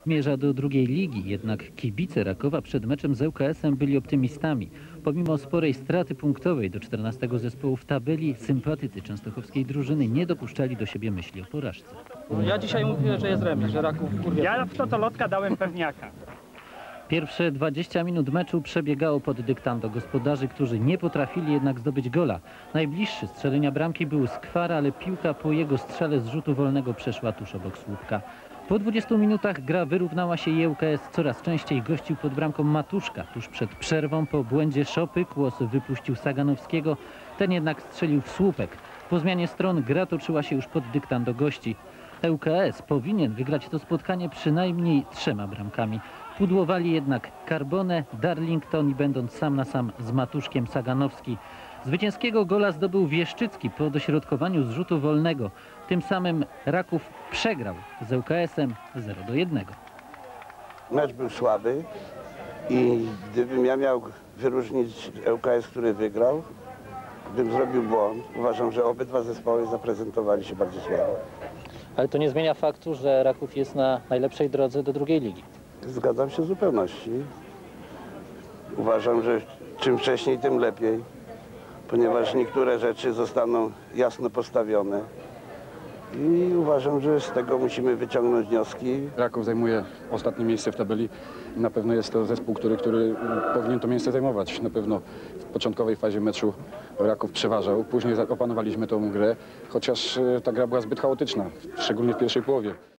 Zmierza do drugiej ligi, jednak kibice Rakowa przed meczem z ŁKS-em byli optymistami. Pomimo sporej straty punktowej do 14 zespołu w tabeli, sympatycy częstochowskiej drużyny nie dopuszczali do siebie myśli o porażce. Ja dzisiaj mówię, że jest remis, że Raków kurwie. Ja w totolotka dałem pewniaka. Pierwsze 20 minut meczu przebiegało pod dyktando gospodarzy, którzy nie potrafili jednak zdobyć gola. Najbliższy strzelenia bramki był Skwara, ale piłka po jego strzale z rzutu wolnego przeszła tuż obok słupka. Po 20 minutach gra wyrównała się i ŁKS coraz częściej gościł pod bramką Matuszka. Tuż przed przerwą po błędzie Szopy Kłos wypuścił Saganowskiego, ten jednak strzelił w słupek. Po zmianie stron gra toczyła się już pod dyktando gości. ŁKS powinien wygrać to spotkanie przynajmniej 3 bramkami. Pudłowali jednak Carbone, Darlington i będąc sam na sam z Matuszkiem Saganowski. Zwycięskiego gola zdobył Wieszczycki po dośrodkowaniu z rzutu wolnego. Tym samym Raków przegrał z ŁKS-em 0-1. Mecz był słaby i gdybym ja miał wyróżnić ŁKS, który wygrał, bym zrobił błąd. Uważam, że obydwa zespoły zaprezentowali się bardzo słabo. Ale to nie zmienia faktu, że Raków jest na najlepszej drodze do drugiej ligi. Zgadzam się w zupełności. Uważam, że czym wcześniej, tym lepiej, ponieważ niektóre rzeczy zostaną jasno postawione. I uważam, że z tego musimy wyciągnąć wnioski. Raków zajmuje ostatnie miejsce w tabeli. Na pewno jest to zespół, który powinien to miejsce zajmować. Na pewno w początkowej fazie meczu Raków przeważał. Później opanowaliśmy tą grę, chociaż ta gra była zbyt chaotyczna, szczególnie w pierwszej połowie.